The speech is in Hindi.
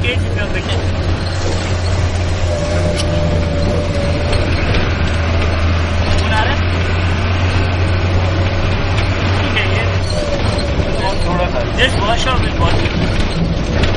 cage in your kitchen. आ रहा है? ठीक है ये। थोड़ा सा। Just wash off with water.